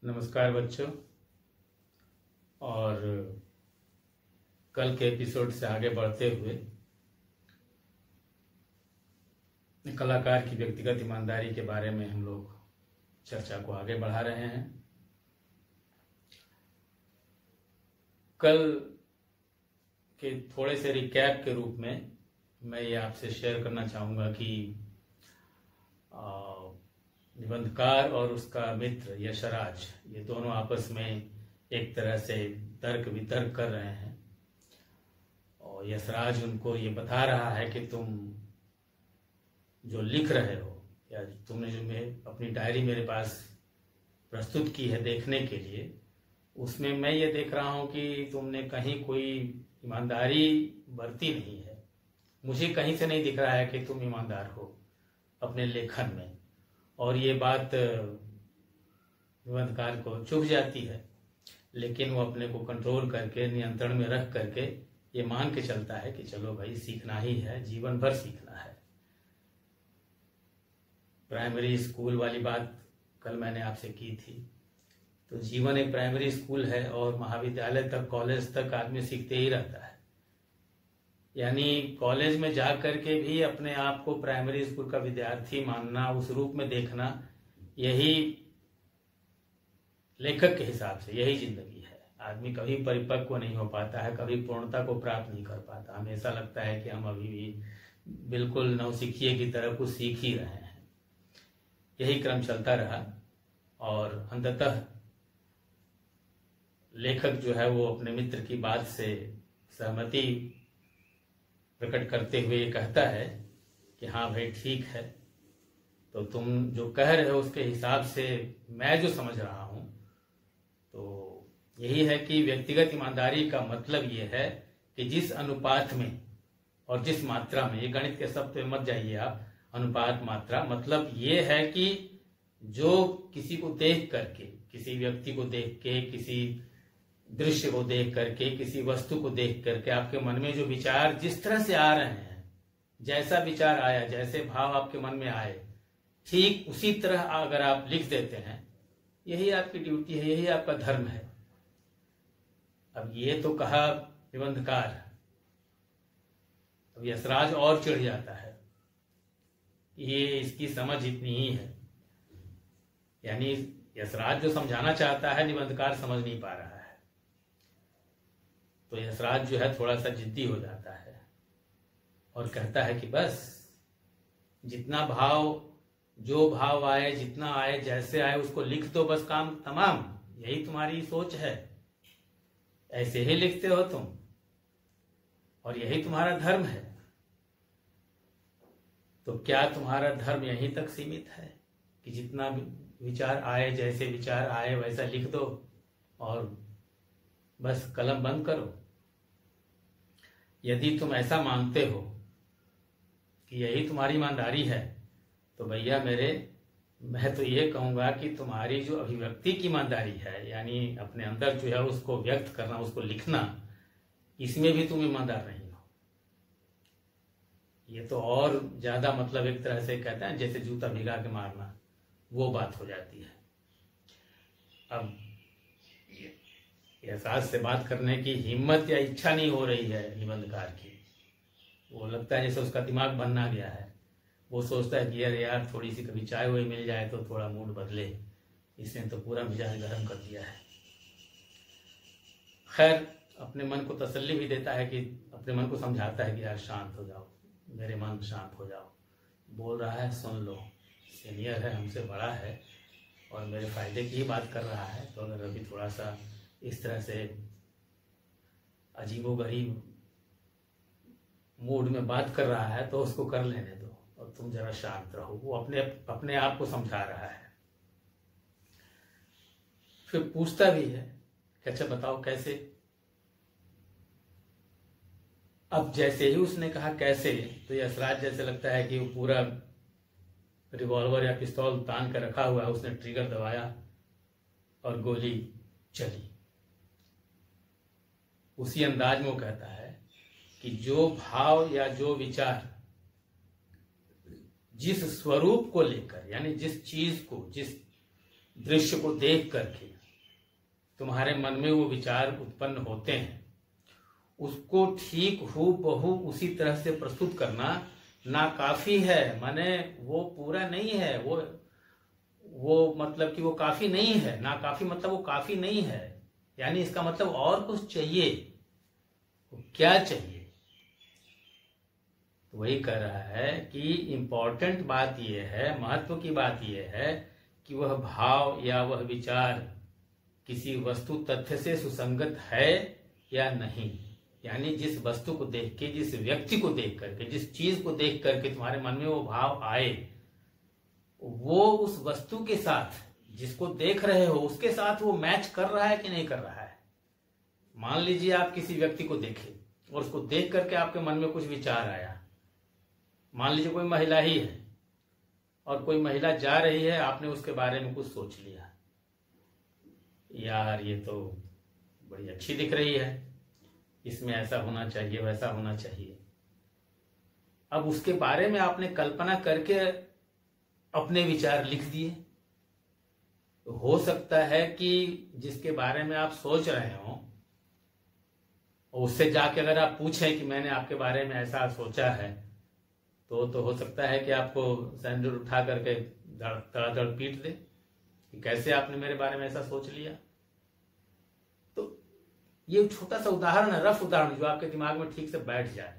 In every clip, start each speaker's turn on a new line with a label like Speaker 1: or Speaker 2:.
Speaker 1: नमस्कार बच्चों। और कल के एपिसोड से आगे बढ़ते हुए कलाकार की व्यक्तिगत ईमानदारी के बारे में हम लोग चर्चा को आगे बढ़ा रहे हैं। कल के थोड़े से रिकैप के रूप में मैं ये आपसे शेयर करना चाहूँगा कि निबंधकार और उसका मित्र यशराज, ये दोनों आपस में एक तरह से तर्क वितर्क कर रहे हैं और यशराज उनको ये बता रहा है कि तुम जो लिख रहे हो या तुमने जो अपनी डायरी मेरे पास प्रस्तुत की है देखने के लिए, उसमें मैं ये देख रहा हूँ कि तुमने कहीं कोई ईमानदारी बरती नहीं है। मुझे कहीं से नहीं दिख रहा है कि तुम ईमानदार हो अपने लेखन में। और ये बात निबंधकार को चुभ जाती है, लेकिन वो अपने को कंट्रोल करके नियंत्रण में रख करके ये मान के चलता है कि चलो भाई, सीखना ही है, जीवन भर सीखना है। प्राइमरी स्कूल वाली बात कल मैंने आपसे की थी, तो जीवन एक प्राइमरी स्कूल है और महाविद्यालय तक, कॉलेज तक आदमी सीखते ही रहता है। यानी कॉलेज में जा करके भी अपने आप को प्राइमरी स्कूल का विद्यार्थी मानना, उस रूप में देखना, यही लेखक के हिसाब से यही जिंदगी है। आदमी कभी परिपक्व नहीं हो पाता है, कभी पूर्णता को प्राप्त नहीं कर पाता। हमेशा लगता है कि हम अभी भी बिल्कुल नौसिखिए की तरह कुछ सीख ही रहे हैं। यही क्रम चलता रहा और अंततः लेखक जो है वो अपने मित्र की बात से सहमति प्रकट करते हुए ये कहता है कि हाँ भाई, ठीक है, तो तुम जो कह रहे हो उसके हिसाब से मैं जो समझ रहा हूं, तो यही है कि व्यक्तिगत ईमानदारी का मतलब ये है कि जिस अनुपात में और जिस मात्रा में, ये गणित के शब्द पे मत जाइए आप, अनुपात मात्रा, मतलब ये है कि जो किसी को देख करके, किसी व्यक्ति को देख के, किसी दृश्य को देख करके, किसी वस्तु को देख करके आपके मन में जो विचार जिस तरह से आ रहे हैं, जैसा विचार आया, जैसे भाव आपके मन में आए, ठीक उसी तरह अगर आप लिख देते हैं, यही आपकी ड्यूटी है, यही आपका धर्म है। अब ये तो कहा निबंधकार, अब यशराज और चिढ़ जाता है, ये इसकी समझ इतनी ही है। यानी यशराज जो समझाना चाहता है निबंधकार समझ नहीं पा रहा है, तो यशराज जो है थोड़ा सा जिद्दी हो जाता है और कहता है कि बस जितना भाव, जो भाव आए, जितना आए, जैसे आए, उसको लिख दो, बस काम तमाम। यही तुम्हारी सोच है, ऐसे ही लिखते हो तुम और यही तुम्हारा धर्म है। तो क्या तुम्हारा धर्म यहीं तक सीमित है कि जितना विचार आए, जैसे विचार आए वैसा लिख दो और बस कलम बंद करो? यदि तुम ऐसा मानते हो कि यही तुम्हारी ईमानदारी है, तो भैया मेरे, मैं तो ये कहूंगा कि तुम्हारी जो अभिव्यक्ति की ईमानदारी है, यानी अपने अंदर जो है उसको व्यक्त करना, उसको लिखना, इसमें भी तुम ईमानदार नहीं हो। ये तो और ज्यादा, मतलब एक तरह से कहते हैं जैसे जूता भिगा के मारना, वो बात हो जाती है। अब एहसास से बात करने की हिम्मत या इच्छा नहीं हो रही है निबंधकार की। वो लगता है जैसे उसका दिमाग बनना गया है। वो सोचता है कि यार थोड़ी सी कभी चाय हुई मिल जाए तो थोड़ा मूड बदले, इसने तो पूरा मिजाज गर्म कर दिया है। खैर, अपने मन को तसल्ली भी देता है, कि अपने मन को समझाता है कि यार शांत हो जाओ, मेरे मन शांत हो जाओ, बोल रहा है सुन लो, सीनियर है, हमसे बड़ा है और मेरे फायदे की ही बात कर रहा है, तो अगर अभी थोड़ा सा इस तरह से अजीबोगरीब मूड में बात कर रहा है तो उसको कर लेने दो और तुम जरा शांत रहो। वो अपने आप को समझा रहा है। फिर पूछता भी है कि अच्छा बताओ कैसे। अब जैसे ही उसने कहा कैसे, तो यशराज जैसे लगता है कि वो पूरा रिवॉल्वर या पिस्तौल तान कर रखा हुआ है, उसने ट्रिगर दबाया और गोली चली। उसी अंदाज में वो कहता है कि जो भाव या जो विचार जिस स्वरूप को लेकर, यानी जिस चीज को, जिस दृश्य को देख करके तुम्हारे मन में वो विचार उत्पन्न होते हैं, उसको ठीक हूबहू उसी तरह से प्रस्तुत करना नाकाफी है। माने वो पूरा नहीं है, वो मतलब कि वो काफी नहीं है। नाकाफी मतलब वो काफी नहीं है, यानी इसका मतलब और कुछ चाहिए। क्या चाहिए? तो वही कह रहा है कि इंपॉर्टेंट बात यह है, महत्व की बात यह है कि वह भाव या वह विचार किसी वस्तु तथ्य से सुसंगत है या नहीं। यानी जिस वस्तु को देख के, जिस व्यक्ति को देख करके, जिस चीज को देख करके तुम्हारे मन में वो भाव आए, वो उस वस्तु के साथ, जिसको देख रहे हो उसके साथ वो मैच कर रहा है कि नहीं कर रहा है। मान लीजिए आप किसी व्यक्ति को देखे और उसको देख करके आपके मन में कुछ विचार आया। मान लीजिए कोई महिला ही है और कोई महिला जा रही है, आपने उसके बारे में कुछ सोच लिया, यार ये तो बड़ी अच्छी दिख रही है, इसमें ऐसा होना चाहिए, वैसा होना चाहिए। अब उसके बारे में आपने कल्पना करके अपने विचार लिख दिए। तो हो सकता है कि जिसके बारे में आप सोच रहे हो उससे जाके अगर आप पूछें कि मैंने आपके बारे में ऐसा सोचा है, तो हो सकता है कि आपको सैंडल उठा करके धड़ाधड़ पीट दे कि कैसे आपने मेरे बारे में ऐसा सोच लिया। तो ये छोटा सा उदाहरण है, रफ उदाहरण, जो आपके दिमाग में ठीक से बैठ जाए।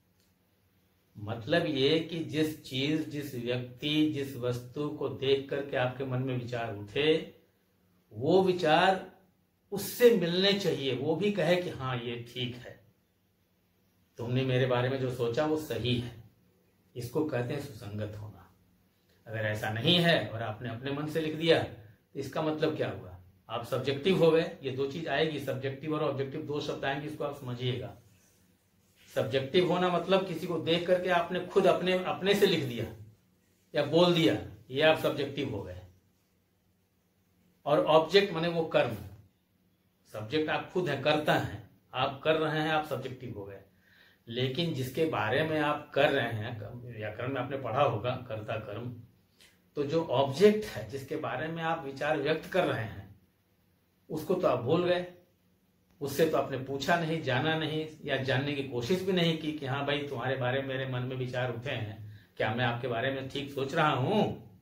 Speaker 1: मतलब ये कि जिस चीज, जिस व्यक्ति, जिस वस्तु को देख करके आपके मन में विचार उठे, वो विचार उससे मिलने चाहिए, वो भी कहे कि हाँ ये ठीक है, तुमने मेरे बारे में जो सोचा वो सही है। इसको कहते हैं सुसंगत होना। अगर ऐसा नहीं है और आपने अपने मन से लिख दिया, तो इसका मतलब क्या हुआ? आप सब्जेक्टिव हो गए। ये दो चीज आएगी, सब्जेक्टिव और ऑब्जेक्टिव, दो शब्द आएंगे, इसको आप समझिएगा। सब्जेक्टिव होना मतलब किसी को देख करके आपने खुद अपने से लिख दिया या बोल दिया, ये आप सब्जेक्टिव हो गए। और ऑब्जेक्ट माने वो कर्म, सब्जेक्ट आप खुद हैं, करता हैं, आप कर रहे हैं, आप सब्जेक्टिव हो गए। लेकिन जिसके बारे में आप कर रहे हैं, व्याकरण में आपने पढ़ा होगा कर्ता कर्म, तो जो ऑब्जेक्ट है, जिसके बारे में आप विचार व्यक्त कर रहे हैं, उसको तो आप भूल गए, उससे तो आपने पूछा नहीं, जाना नहीं, या जानने की कोशिश भी नहीं की कि हाँ भाई तुम्हारे बारे में मेरे मन में विचार उठे हैं, क्या मैं आपके बारे में ठीक सोच रहा हूं?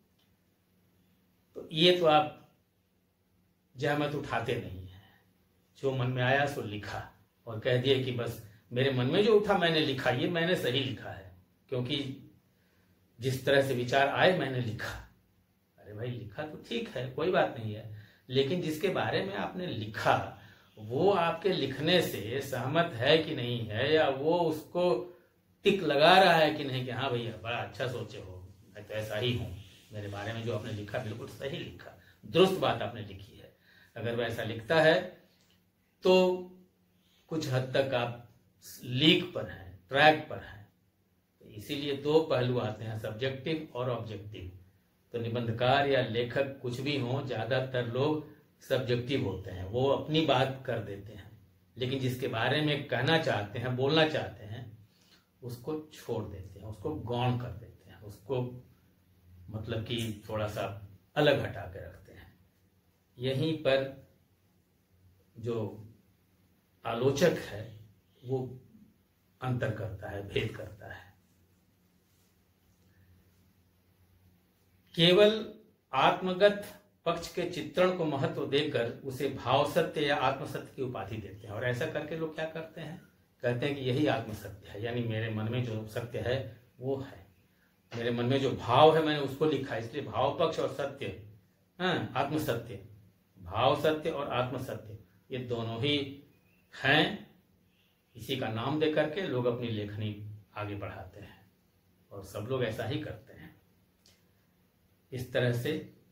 Speaker 1: तो ये तो आप जहमत उठाते नहीं है। जो मन में आया सो लिखा और कह दिए कि बस मेरे मन में जो उठा मैंने लिखा, ये मैंने सही लिखा है, क्योंकि जिस तरह से विचार आए मैंने लिखा। अरे भाई लिखा तो ठीक है, कोई बात नहीं है, लेकिन जिसके बारे में आपने लिखा वो आपके लिखने से सहमत है कि नहीं है, या वो उसको टिक लगा रहा है कि नहीं कि हाँ भैया बड़ा अच्छा सोचे हो, मैं तो ऐसा ही हूं, मेरे बारे में जो आपने लिखा बिल्कुल सही लिखा, दुरुस्त बात आपने लिखी है। अगर वह ऐसा लिखता है तो कुछ हद तक आप लीक पर हैं, ट्रैक पर हैं। तो इसीलिए दो पहलू आते हैं, सब्जेक्टिव और ऑब्जेक्टिव। तो निबंधकार या लेखक कुछ भी हो, ज्यादातर लोग सब्जेक्टिव होते हैं, वो अपनी बात कर देते हैं, लेकिन जिसके बारे में कहना चाहते हैं, बोलना चाहते हैं, उसको छोड़ देते हैं, उसको गौण कर देते हैं, उसको मतलब कि थोड़ा सा अलग हटा के रखते हैं। यहीं पर जो आलोचक है वो अंतर करता है, भेद करता है। केवल आत्मगत पक्ष के चित्रण को महत्व देकर उसे भाव सत्य या आत्म सत्य की उपाधि देते हैं। और ऐसा करके लोग क्या करते हैं, कहते हैं कि यही आत्म सत्य है, यानी मेरे मन में जो सत्य है वो है, मेरे मन में जो भाव है मैंने उसको लिखा, इसलिए भाव पक्ष और सत्य, आत्म सत्य, भाव सत्य और आत्म सत्य, ये दोनों ही हैं। इसी का नाम दे करके लोग अपनी लेखनी आगे बढ़ाते हैं और सब लोग ऐसा ही करते हैं। इस तरह से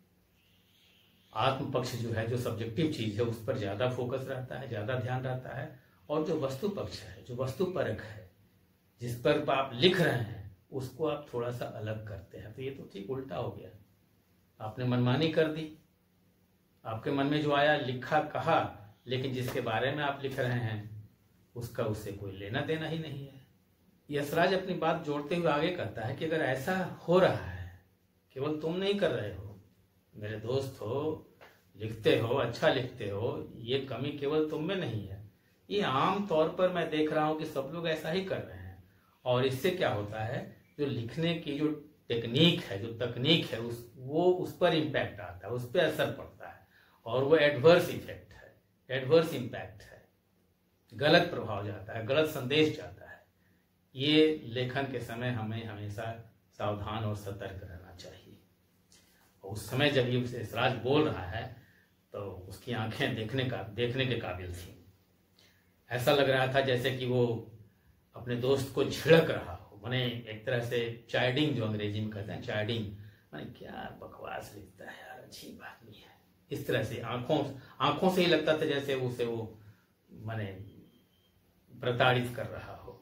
Speaker 1: आत्म पक्ष जो है, जो सब्जेक्टिव चीज है, उस पर ज्यादा फोकस रहता है, ज्यादा ध्यान रहता है। और जो वस्तु पक्ष है, जो वस्तु परक है, जिस पर आप लिख रहे हैं, उसको आप थोड़ा सा अलग करते हैं। तो ये तो ठीक उल्टा हो गया, आपने मनमानी कर दी, आपके मन में जो आया लिखा, कहा, लेकिन जिसके बारे में आप लिख रहे हैं उसका उससे कोई लेना देना ही नहीं है। यशराज अपनी बात जोड़ते हुए आगे कहता है कि अगर ऐसा हो रहा है, केवल तुम नहीं कर रहे हो, मेरे दोस्त हो, लिखते हो, अच्छा लिखते हो, ये कमी केवल तुम में नहीं है, ये आम तौर पर मैं देख रहा हूं कि सब लोग ऐसा ही कर रहे हैं। और इससे क्या होता है, जो लिखने की जो टेक्निक है, जो तकनीक है, उस पर इम्पैक्ट आता है, उस पर असर पड़ता है, और वो एडवर्स इफेक्ट है, एडवर्स इम्पैक्ट है, गलत प्रभाव जाता है, गलत संदेश जाता है। ये लेखन के समय हमें हमेशा सावधान और सतर्क रहना चाहिए। और उस समय जब ये यशराज बोल रहा है तो उसकी आंखें देखने के काबिल थी। ऐसा लग रहा था जैसे कि वो अपने दोस्त को झिड़क रहा हो, माने एक तरह से चाइडिंग, जो अंग्रेजी में कहते हैं चाइडिंग, माने क्या बकवास लिखता है यार, अजीब आदमी है, इस तरह से आंखों से ही लगता था जैसे उसे वो माने प्रताड़ित कर रहा हो।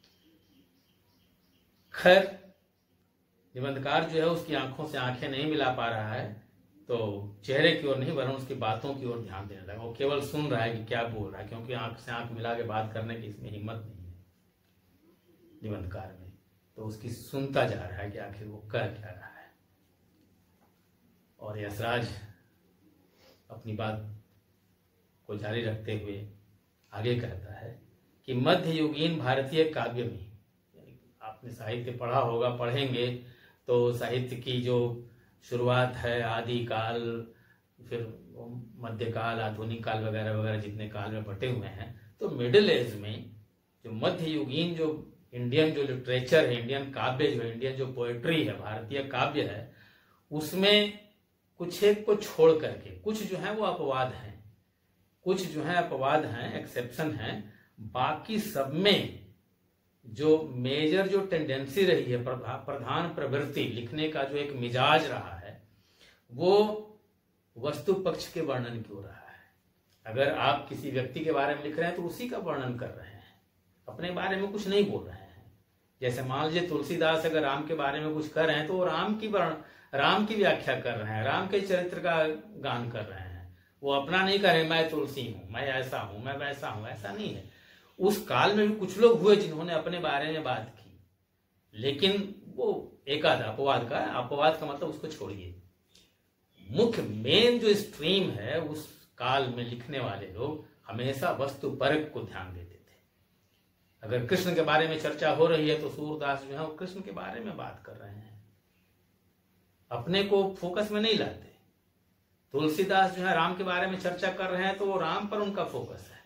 Speaker 1: खैर निबंधकार जो है उसकी आंखों से आंखें नहीं मिला पा रहा है, तो चेहरे की ओर नहीं वरन उसकी बातों की ओर ध्यान देने लगा। वो केवल सुन रहा है कि क्या बोल रहा है, क्योंकि आंख से आंख मिला के बात करने की इसमें हिम्मत नहीं है निबंधकार में, तो उसकी सुनता जा रहा है कि आखिर वो कह क्या रहा है। और यशराज अपनी बात को जारी रखते हुए आगे कहता है कि मध्ययुगीन भारतीय काव्य में, आपने साहित्य पढ़ा होगा, पढ़ेंगे तो साहित्य की जो शुरुआत है, आदि काल, फिर मध्यकाल, आधुनिक काल वगैरह वगैरह जितने काल में बटे हुए हैं, तो मिडिल एज में जो मध्ययुगीन जो इंडियन जो लिटरेचर है, इंडियन काव्य जो है, इंडियन जो पोएट्री है, भारतीय काव्य है, उसमें कुछ एक को छोड़ करके कुछ जो है वो अपवाद हैं, कुछ जो है अपवाद हैं, एक्सेप्शन हैं, बाकी सब में जो मेजर जो टेंडेंसी रही है, प्रधान प्रवृत्ति लिखने का जो एक मिजाज रहा है, वो वस्तु पक्ष के वर्णन की ओर रहा है। अगर आप किसी व्यक्ति के बारे में लिख रहे हैं तो उसी का वर्णन कर रहे हैं, अपने बारे में कुछ नहीं बोल रहे हैं। जैसे मान लीजिए तुलसीदास अगर राम के बारे में कुछ कर रहे हैं तो वो राम की व्याख्या कर रहे हैं, राम के चरित्र का गान कर रहे हैं, वो अपना नहीं कर रहे मैं तुलसी हूं, मैं ऐसा हूं, मैं वैसा हूं, ऐसा नहीं है। उस काल में भी कुछ लोग हुए जिन्होंने अपने बारे में बात की, लेकिन वो एकाध अपवाद का मतलब उसको छोड़िए। मुख्य मेन जो स्ट्रीम है, उस काल में लिखने वाले लोग हमेशा वस्तुपरक को ध्यान देते थे। अगर कृष्ण के बारे में चर्चा हो रही है तो सूरदास जो है वो कृष्ण के बारे में बात कर रहे हैं, अपने को फोकस में नहीं लाते। तुलसीदास जो है राम के बारे में चर्चा कर रहे हैं तो वो राम पर उनका फोकस है,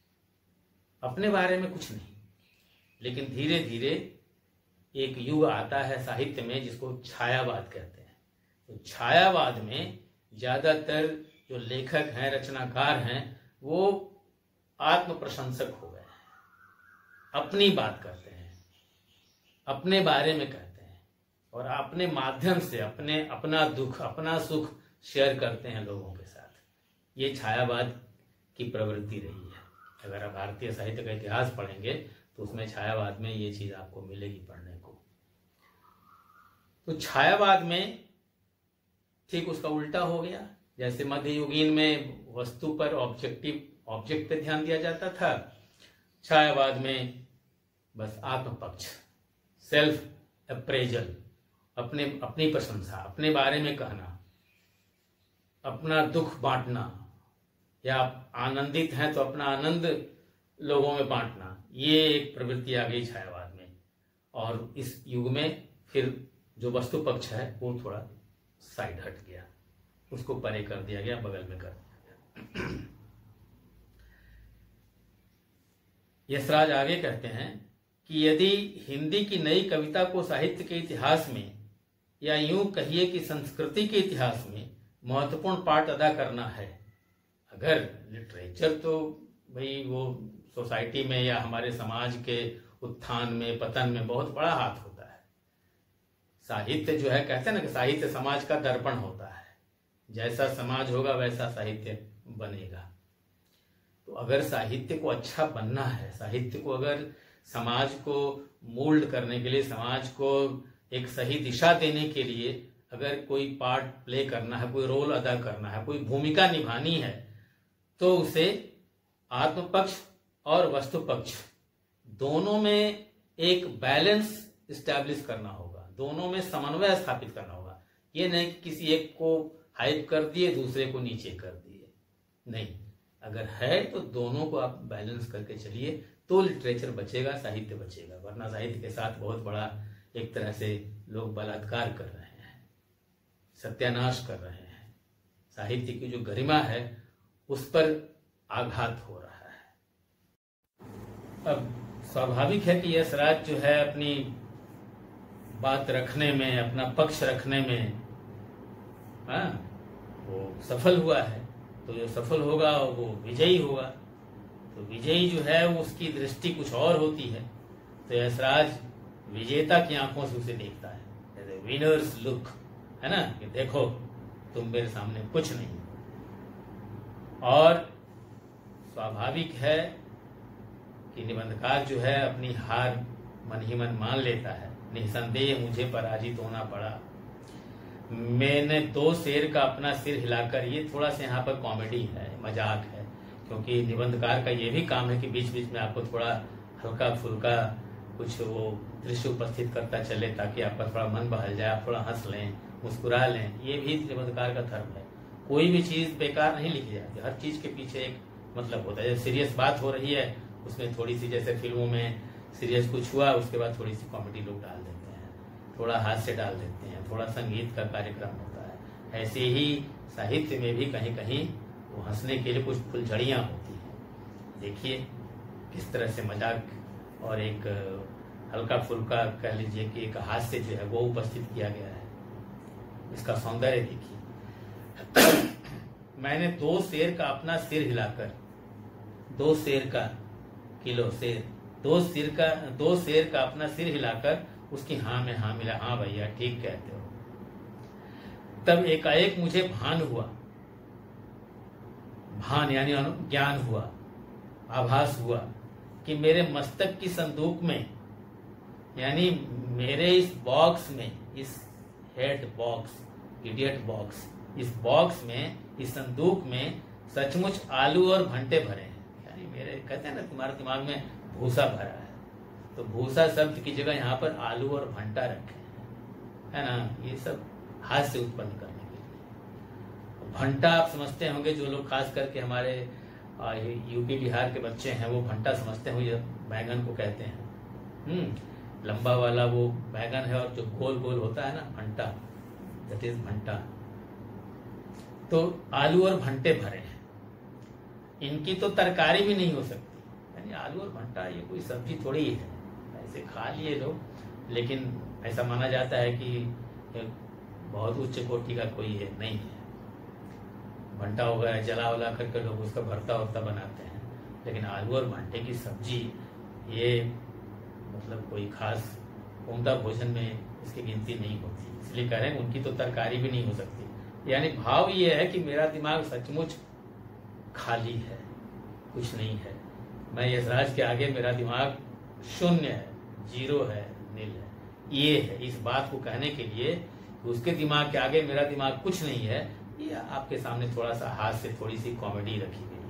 Speaker 1: अपने बारे में कुछ नहीं। लेकिन धीरे धीरे एक युग आता है साहित्य में जिसको छायावाद कहते हैं। तो छायावाद में ज्यादातर जो लेखक हैं, रचनाकार हैं, वो आत्म प्रशंसक हो गए हैं, अपनी बात करते हैं, अपने बारे में कहते हैं, और अपने माध्यम से अपना दुख, अपना सुख शेयर करते हैं लोगों के साथ। ये छायावाद की प्रवृत्ति रही है। अगर आप भारतीय साहित्य का इतिहास पढ़ेंगे तो उसमें छायावाद में ये चीज आपको मिलेगी पढ़ने को। तो छायावाद में ठीक उसका उल्टा हो गया। जैसे मध्ययुगीन में वस्तु पर ऑब्जेक्ट पे ध्यान दिया जाता था, छायावाद में बस आत्मपक्ष, सेल्फ अप्रेजल, अपनी प्रशंसा, अपने बारे में कहना, अपना दुख बांटना, या आप आनंदित हैं तो अपना आनंद लोगों में बांटना, ये एक प्रवृत्ति आ गई छायावाद में। और इस युग में फिर जो वस्तु पक्ष है वो थोड़ा साइड हट गया, उसको परे कर दिया गया, बगल में कर दिया गया। यशराज आगे कहते हैं कि यदि हिंदी की नई कविता को साहित्य के इतिहास में, या यूं कहिए कि संस्कृति के इतिहास में महत्वपूर्ण पार्ट अदा करना है, अगर लिटरेचर तो भाई वो सोसाइटी में या हमारे समाज के उत्थान में पतन में बहुत बड़ा हाथ होता है। साहित्य जो है, कहते हैं ना कि साहित्य समाज का दर्पण होता है, जैसा समाज होगा वैसा साहित्य बनेगा। तो अगर साहित्य को अच्छा बनना है, साहित्य को अगर समाज को मोल्ड करने के लिए, समाज को एक सही दिशा देने के लिए अगर कोई पार्ट प्ले करना है, कोई रोल अदा करना है, कोई भूमिका निभानी है, तो उसे आत्मपक्ष और वस्तु पक्ष दोनों में एक बैलेंस स्टैब्लिश करना होगा, दोनों में समन्वय स्थापित करना होगा। ये नहीं कि किसी एक को हाइप कर दिए, दूसरे को नीचे कर दिए। नहीं, अगर है तो दोनों को आप बैलेंस करके चलिए तो लिटरेचर बचेगा, साहित्य बचेगा। वरना साहित्य के साथ बहुत बड़ा एक तरह से लोग बलात्कार कर रहे हैं, सत्यानाश कर रहे हैं। साहित्य की जो गरिमा है उस पर आघात हो रहा है। अब स्वाभाविक है कि यशराज जो है अपनी बात रखने में, अपना पक्ष रखने में वो सफल हुआ है। तो जो सफल होगा वो विजयी होगा। तो विजयी जो है वो उसकी दृष्टि कुछ और होती है। तो यशराज विजेता की आंखों से उसे देखता है, विनर्स लुक, है ना, कि देखो तुम मेरे सामने कुछ नहीं। और स्वाभाविक है कि निबंधकार जो है अपनी हार मन ही मन मान लेता है। निसंदेह मुझे पराजित होना पड़ा। मैंने 2 शेर का अपना सिर हिलाकर, ये थोड़ा सा यहाँ पर कॉमेडी है, मजाक है, क्योंकि निबंधकार का ये भी काम है कि बीच बीच में आपको थोड़ा हल्का फुल्का कुछ वो दृश्य उपस्थित करता चले, ताकि आपका थोड़ा मन बहल जाए, आप थोड़ा हंस लें, मुस्कुरा लें। ये भी निबंधकार का धर्म है। कोई भी चीज बेकार नहीं लिखी जाती, हर चीज के पीछे एक मतलब होता है। जैसे सीरियस बात हो रही है, उसमें थोड़ी सी, जैसे फिल्मों में सीरियस कुछ हुआ, उसके बाद थोड़ी सी कॉमेडी लोग डाल देते हैं, थोड़ा हास्य डाल देते हैं, थोड़ा संगीत का कार्यक्रम होता है। ऐसे ही साहित्य में भी कहीं कहीं वो हंसने के लिए कुछ फुलझड़ियां होती हैं। देखिए किस तरह से मजाक और एक हल्का फुल्का कह लीजिए कि एक हास्य जो है वो उपस्थित किया गया है। इसका सौंदर्य देखिए। मैंने 2 शेर का अपना सिर हिलाकर, 2 शेर का, किलो शेर, 2 शेर का अपना सिर हिलाकर उसकी हाँ में हाँ मिला। हाँ भैया ठीक कहते हो। तब एकाएक मुझे भान हुआ, भान यानी ज्ञान हुआ, आभास हुआ कि मेरे मस्तक की संदूक में, यानी मेरे इस बॉक्स में, इस हेड बॉक्स, इडियट बॉक्स, इस बॉक्स में, इस संदूक में सचमुच आलू और भंटे भरे हैं। यानी मेरे, कहते हैं ना तुम्हारे दिमाग में भूसा भरा है, तो भूसा शब्द की जगह यहाँ पर आलू और भंटा रखे हैं, है ना। ये सब हास्य उत्पन्न करने के लिए। भंटा आप समझते होंगे, जो लोग खास करके हमारे यूपी बिहार के बच्चे हैं वो भंटा समझते होंगे, बैंगन को कहते हैं। लंबा वाला वो बैंगन है और जो गोल गोल होता है ना, भंटा, दैट इज भंटा। तो आलू और भंटे भरे हैं, इनकी तो तरकारी भी नहीं हो सकती। यानी आलू और भंटा ये कोई सब्जी थोड़ी है, ऐसे खा लिए लोग, लेकिन ऐसा माना जाता है कि बहुत उच्च कोटि का कोई है नहीं है। भंटा हो गया, जला उला करके लोग उसका भरता वर्ता बनाते हैं, लेकिन आलू और भंटे की सब्जी ये मतलब कोई खास उम्दा भोजन में इसकी गिनती नहीं होती। इसलिए कह रहे हैं उनकी तो तरकारी भी नहीं हो सकती। यानी भाव ये है कि मेरा दिमाग सचमुच खाली है, कुछ नहीं है। मैं यशराज के आगे मेरा दिमाग शून्य है, 0 है, नील है। ये है इस बात को कहने के लिए कि उसके दिमाग के आगे मेरा दिमाग कुछ नहीं है। ये आपके सामने थोड़ा सा हास्य, थोड़ी सी कॉमेडी रखी गई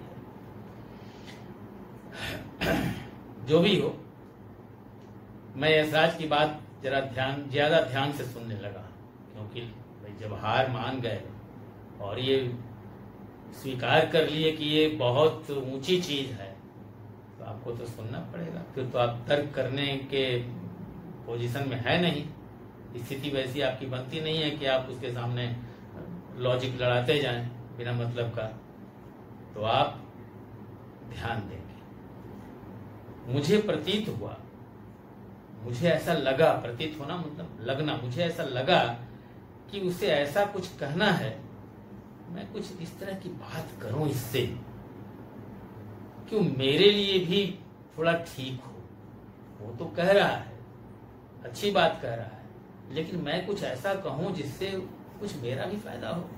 Speaker 1: है। जो भी हो, मैं यशराज की बात जरा ज्यादा ध्यान से सुनने लगा, क्योंकि जब हार मान गए और ये स्वीकार कर लिए कि ये बहुत ऊंची चीज है, तो आपको तो सुनना पड़ेगा। फिर तो आप तर्क करने के पोजीशन में है नहीं, स्थिति वैसी आपकी बनती नहीं है कि आप उसके सामने लॉजिक लड़ाते जाएं बिना मतलब का। तो आप ध्यान देंगे। मुझे प्रतीत हुआ, मुझे ऐसा लगा, प्रतीत होना मतलब लगना, मुझे ऐसा लगा कि उसे ऐसा कुछ कहना है, मैं कुछ इस तरह की बात करूं इससे कि मेरे लिए भी थोड़ा ठीक हो। वो तो कह रहा है, अच्छी बात कह रहा है, लेकिन मैं कुछ ऐसा कहूं जिससे कुछ मेरा भी फायदा हो।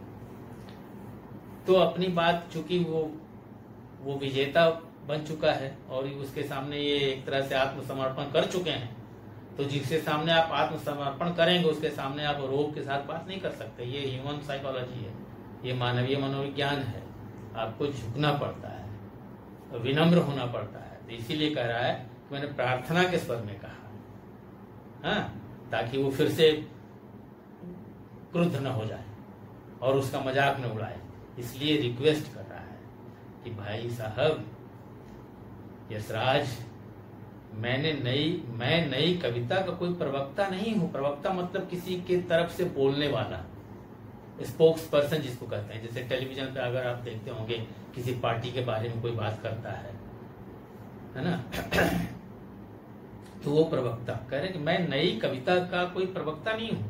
Speaker 1: तो अपनी बात, चूंकि वो विजेता बन चुका है और उसके सामने ये एक तरह से आत्मसमर्पण कर चुके हैं, तो जिसके सामने आप आत्मसमर्पण करेंगे उसके सामने आप रोब के साथ बात नहीं कर सकते। ये ह्यूमन साइकोलॉजी है, ये मानवीय मनोविज्ञान है। आपको झुकना पड़ता है, विनम्र होना पड़ता है। तो इसीलिए कह रहा है कि मैंने प्रार्थना के स्वर में कहा, हाँ, ताकि वो फिर से क्रुद्ध न हो जाए। और उसका मजाक न उड़ाए। इसलिए रिक्वेस्ट कर रहा है कि भाई साहब यशराज, मैं नई कविता का कोई प्रवक्ता नहीं हूं। प्रवक्ता मतलब किसी के तरफ से बोलने वाला, स्पोक्स पर्सन जिसको कहते हैं। जैसे टेलीविजन पे अगर आप देखते होंगे किसी पार्टी के बारे में कोई बात करता है ना, तो वो प्रवक्ता कह रहे कि मैं नई कविता का कोई प्रवक्ता नहीं हूं।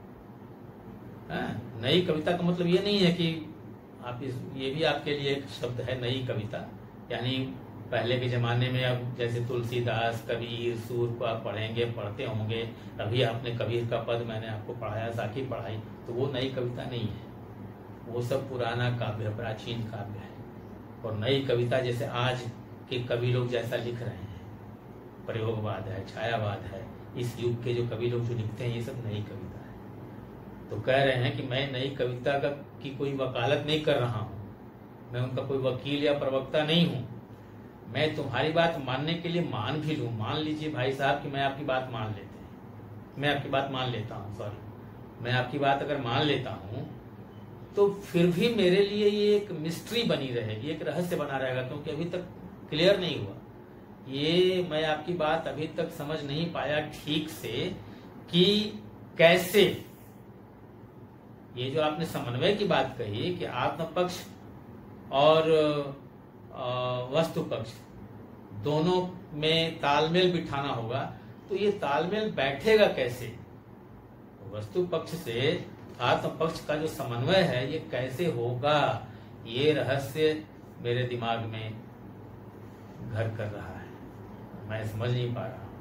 Speaker 1: नई कविता का मतलब ये नहीं है कि आप ये भी आपके लिए एक शब्द है नई कविता, यानी पहले के जमाने में अब जैसे तुलसीदास, कबीर, सूर को आप पढ़ते होंगे। अभी आपने कबीर का पद मैंने आपको पढ़ाया, साखी पढ़ाई, तो वो नई कविता नहीं है। वो सब पुराना काव्य है, प्राचीन काव्य है। और नई कविता जैसे आज के कवि लोग जैसा लिख रहे हैं, प्रयोगवाद है, छायावाद है, इस युग के जो कवि लोग जो लिखते हैं, ये सब नई कविता है। तो कह रहे हैं कि मैं नई कविता की कोई वकालत नहीं कर रहा हूं, मैं उनका कोई वकील या प्रवक्ता नहीं हूं। मैं तुम्हारी बात मानने के लिए मान भी लूं, मान लीजिए भाई साहब कि मैं आपकी बात मान लेता हूं, मैं आपकी बात अगर मान लेता हूं तो फिर भी मेरे लिए ये एक मिस्ट्री बनी रहेगी, एक रहस्य बना रहेगा, क्योंकि अभी तक क्लियर नहीं हुआ। ये मैं आपकी बात अभी तक समझ नहीं पाया ठीक से कि कैसे ये जो आपने समन्वय की बात कही कि आत्म पक्ष और वस्तु पक्ष दोनों में तालमेल बिठाना होगा, तो ये तालमेल बैठेगा कैसे? वस्तु पक्ष से आत्म पक्ष का जो समन्वय है ये कैसे होगा? ये रहस्य मेरे दिमाग में घर कर रहा है, मैं समझ नहीं पा रहा।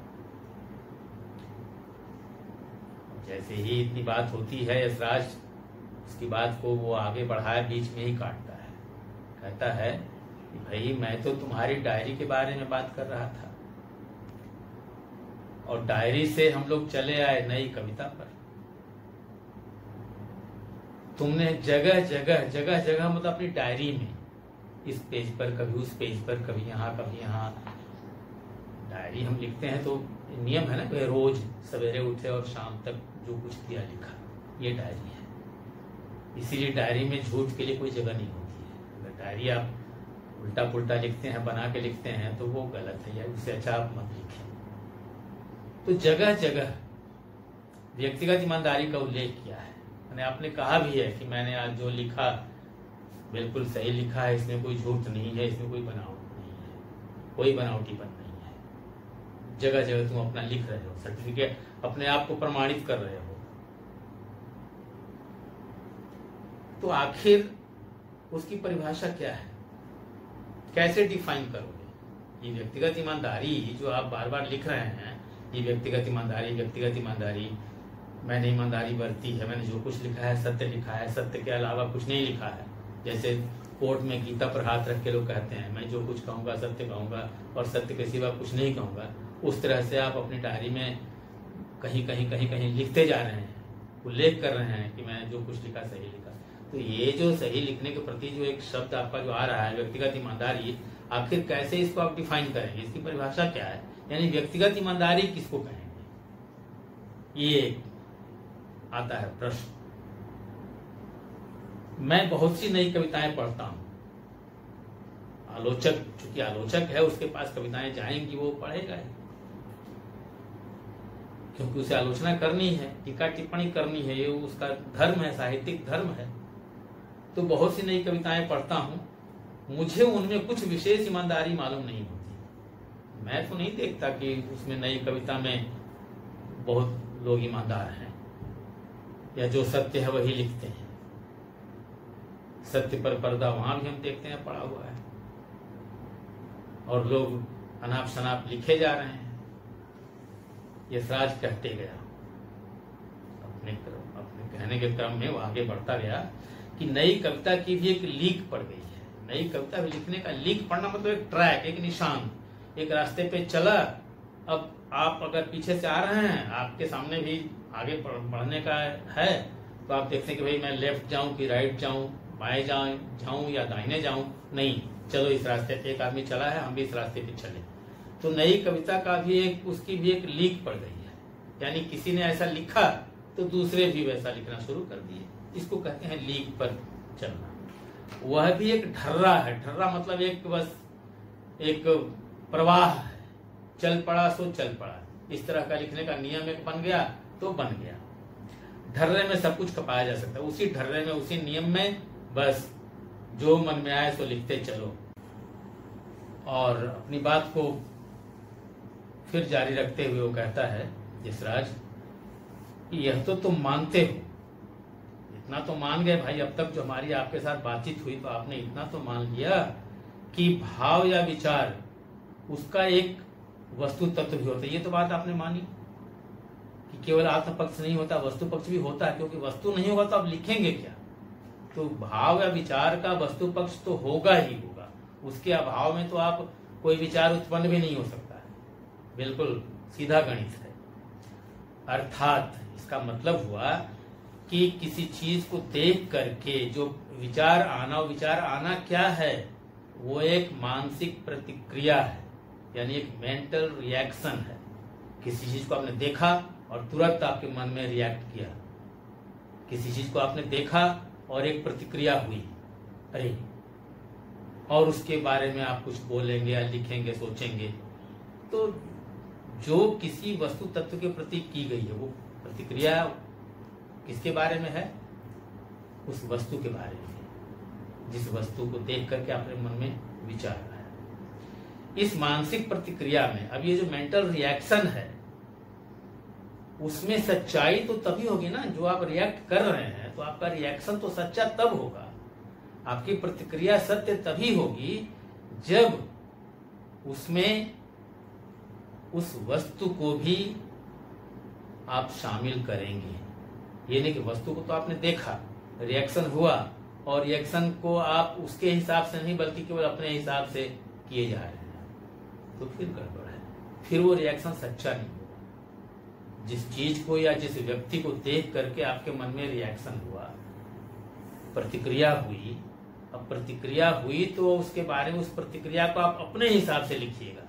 Speaker 1: जैसे ही इतनी बात होती है, यशराज उसकी बात को वो आगे बढ़ाए बीच में ही काटता है। कहता है कि भाई मैं तो तुम्हारी डायरी के बारे में बात कर रहा था, और डायरी से हम लोग चले आए नई कविता पर। तुमने जगह जगह मतलब अपनी डायरी में, इस पेज पर कभी उस पेज पर, कभी यहाँ डायरी हम लिखते हैं तो नियम है ना कि रोज सवेरे उठे और शाम तक जो कुछ किया लिखा, ये डायरी है। इसीलिए डायरी में झूठ के लिए कोई जगह नहीं होती है। अगर डायरी आप उल्टा पुल्टा लिखते हैं, बना के लिखते हैं, तो वो गलत है, या उससे अच्छा आप मत लिखें। तो जगह जगह व्यक्तिगत ईमानदारी का उल्लेख किया है। मैंने आपने कहा भी है कि मैंने आज जो लिखा बिल्कुल सही लिखा है, इसमें कोई झूठ नहीं है, इसमें कोई बनावट नहीं है, कोई बनावटीपन नहीं है। जगह जगह तुम अपना लिख रहे हो, सर्टिफिकेट अपने आप को प्रमाणित कर रहे हो। तो आखिर उसकी परिभाषा क्या है, कैसे डिफाइन करोगे? ये व्यक्तिगत ईमानदारी जो आप बार बार लिख रहे हैं, ये व्यक्तिगत ईमानदारी, मैंने ईमानदारी बरती है, मैंने जो कुछ लिखा है सत्य लिखा है, सत्य के अलावा कुछ नहीं लिखा है। जैसे कोर्ट में गीता पर हाथ रख के लोग कहते हैं मैं जो कुछ कहूंगा सत्य कहूंगा और सत्य के सिवा कुछ नहीं कहूंगा, उस तरह से आप अपनी डायरी में कहीं लिखते जा रहे हैं, उल्लेख कर रहे हैं कि मैं जो कुछ लिखा सही लिखा। तो ये जो सही लिखने के प्रति जो एक शब्द आपका जो आ रहा है व्यक्तिगत ईमानदारी, आखिर कैसे इसको आप डिफाइन करेंगे, इसकी परिभाषा क्या है? यानी व्यक्तिगत ईमानदारी किसको कहेंगे, ये आता है प्रश्न। मैं बहुत सी नई कविताएं पढ़ता हूं। आलोचक, चूंकि आलोचक है, उसके पास कविताएं जाएंगी, वो पढ़ेगा ही, क्योंकि उसे आलोचना करनी है, टीका टिप्पणी करनी है, ये उसका धर्म है, साहित्यिक धर्म है। तो बहुत सी नई कविताएं पढ़ता हूं, मुझे उनमें कुछ विशेष ईमानदारी मालूम नहीं होती। मैं तो नहीं देखता कि उसमें नई कविता में बहुत लोग ईमानदार हैं या जो सत्य है वही लिखते हैं। सत्य पर पर्दा वहां भी हम देखते हैं पड़ा हुआ है, और लोग अनाप शनाप लिखे जा रहे हैं। यशराज कहते गया, अपने कहने के क्रम में वो आगे बढ़ता गया कि नई कविता की भी एक लीक पड़ गई है। नई कविता भी लिखने का, लीक पड़ना मतलब एक ट्रैक, एक निशान, एक रास्ते पे चला। अब आप अगर पीछे से आ रहे हैं, आपके सामने भी आगे बढ़ने का है, तो आप देखते हैं कि भाई मैं लेफ्ट जाऊं कि राइट जाऊं, बाएं जाऊं या दाहिने जाऊं। नहीं, चलो इस रास्ते पे एक आदमी चला है, हम भी इस रास्ते पे चले। तो नई कविता का भी उसकी भी एक लीक पड़ गई है, यानी किसी ने ऐसा लिखा तो दूसरे भी वैसा लिखना शुरू कर दिए। इसको कहते हैं लीक पर चलना। वह भी एक ढर्रा है। ढर्रा मतलब एक बस एक प्रवाह है, चल पड़ा सो चल पड़ा, इस तरह का लिखने का नियम एक बन गया तो बन गया। ढर्रे में सब कुछ खपाया जा सकता है, उसी ढर्रे में उसी नियम में बस जो मन में आए सो लिखते चलो और अपनी बात को फिर जारी रखते हुए वो कहता है यशराज कि यह तो तुम मानते हो, इतना तो मान गए भाई, अब तक जो हमारी आपके साथ बातचीत हुई तो आपने इतना तो मान लिया कि भाव या विचार उसका एक वस्तु तत्व भी होता है। ये तो बात आपने मानी कि केवल आत्म पक्ष नहीं होता, वस्तु पक्ष भी होता है, क्योंकि वस्तु नहीं होगा तो आप लिखेंगे क्या। तो भाव या विचार का वस्तु पक्ष तो होगा ही होगा, उसके अभाव में तो आप कोई विचार उत्पन्न भी नहीं हो सकता है। बिल्कुल सीधा गणित है। अर्थात इसका मतलब हुआ कि किसी चीज को देख करके जो विचार आना क्या है, वो एक मानसिक प्रतिक्रिया है, यानी एक मेंटल रिएक्शन है। किसी चीज को आपने देखा और तुरंत आपके मन में रिएक्ट किया, किसी चीज को आपने देखा और एक प्रतिक्रिया हुई, अरे, और उसके बारे में आप कुछ बोलेंगे या लिखेंगे, सोचेंगे। तो जो किसी वस्तु तत्व के प्रति की गई है वो प्रतिक्रिया किसके बारे में है? उस वस्तु के बारे में, जिस वस्तु को देख करके आपने मन में विचार आया। इस मानसिक प्रतिक्रिया में अब ये जो मेंटल रिएक्शन है उसमें सच्चाई तो तभी होगी ना, जो आप रिएक्ट कर रहे हैं तो आपका रिएक्शन तो सच्चा तब होगा, आपकी प्रतिक्रिया सत्य तभी होगी जब उसमें उस वस्तु को भी आप शामिल करेंगे। ये नहीं कि वस्तु को तो आपने देखा, रिएक्शन हुआ और रिएक्शन को आप उसके हिसाब से नहीं बल्कि केवल अपने हिसाब से किए जा रहे हैं, तो फिर गड़बड़ है, फिर वो रिएक्शन सच्चा नहीं होगा। जिस चीज को या जिस व्यक्ति को देख करके आपके मन में रिएक्शन हुआ, प्रतिक्रिया हुई, अब प्रतिक्रिया हुई तो उसके बारे में उस प्रतिक्रिया को आप अपने हिसाब से लिखिएगा,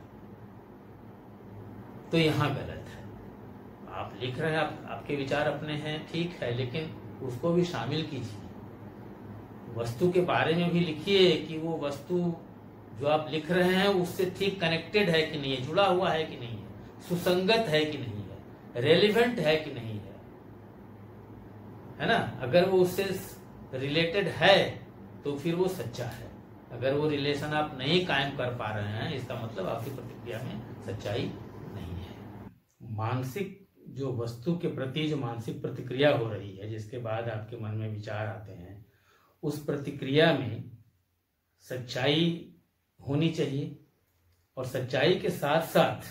Speaker 1: तो यहां गलत है। आप लिख रहे हैं, आपके विचार अपने हैं, ठीक है, लेकिन उसको भी शामिल कीजिए, वस्तु के बारे में भी लिखिए कि वो वस्तु जो आप लिख रहे हैं उससे ठीक कनेक्टेड है कि नहीं है, जुड़ा हुआ है कि नहीं है, सुसंगत है कि नहीं है, रेलिवेंट है कि नहीं है ना। अगर वो उससे रिलेटेड है तो फिर वो सच्चा है। अगर वो रिलेशन आप नहीं कायम कर पा रहे हैं, इसका मतलब आपकी प्रतिक्रिया में सच्चाई नहीं है। मानसिक जो वस्तु के प्रति जो मानसिक प्रतिक्रिया हो रही है, जिसके बाद आपके मन में विचार आते हैं, उस प्रतिक्रिया में सच्चाई होनी चाहिए और सच्चाई के साथ साथ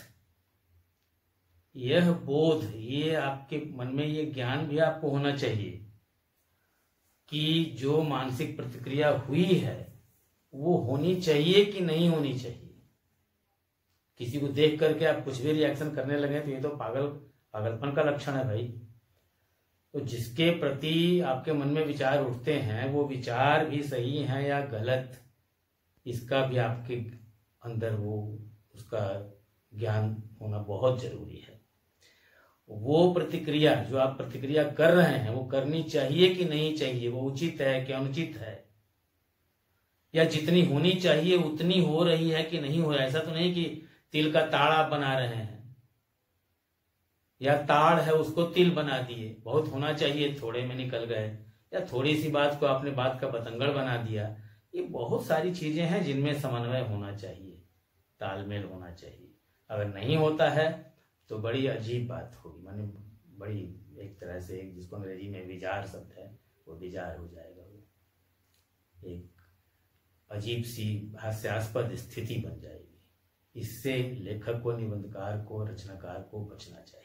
Speaker 1: यह बोध, ये आपके मन में ये ज्ञान भी आपको होना चाहिए कि जो मानसिक प्रतिक्रिया हुई है वो होनी चाहिए कि नहीं होनी चाहिए। किसी को देख करके आप कुछ भी रिएक्शन करने लगे तो ये तो पागलपन का लक्षण है भाई। तो जिसके प्रति आपके मन में विचार उठते हैं वो विचार भी सही हैं या गलत, इसका भी आपके अंदर वो उसका ज्ञान होना बहुत जरूरी है। वो प्रतिक्रिया जो आप प्रतिक्रिया कर रहे हैं वो करनी चाहिए कि नहीं चाहिए, वो उचित है कि अनुचित है, या जितनी होनी चाहिए उतनी हो रही है कि नहीं हो रहा है। ऐसा तो नहीं कि तिल का ताड़ आप बना रहे हैं या ताड़ है उसको तिल बना दिए, बहुत होना चाहिए थोड़े में निकल गए, या थोड़ी सी बात को आपने बात का बतंगड़ बना दिया। ये बहुत सारी चीजें हैं जिनमें समन्वय होना चाहिए, तालमेल होना चाहिए। अगर नहीं होता है तो बड़ी अजीब बात होगी, माने बड़ी एक तरह से जिसको अंग्रेजी में विजार शब्द है वो विजार हो जाएगा, वो एक अजीब सी हास्यास्पद स्थिति बन जाएगी। इससे लेखक को, निबंधकार को, रचनाकार को बचना चाहिए।